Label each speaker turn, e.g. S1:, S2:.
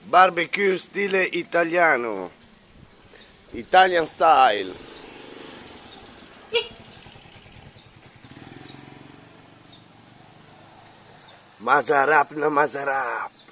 S1: Barbecue stile italiano, Italian style. Masarap na masarap.